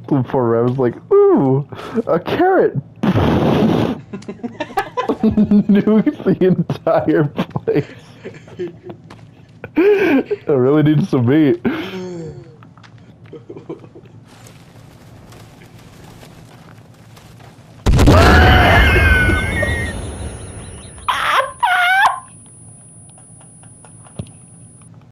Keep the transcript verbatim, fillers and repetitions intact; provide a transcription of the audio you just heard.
The poor rat was like, ooh, a carrot. Nuked the entire place. I really need some meat.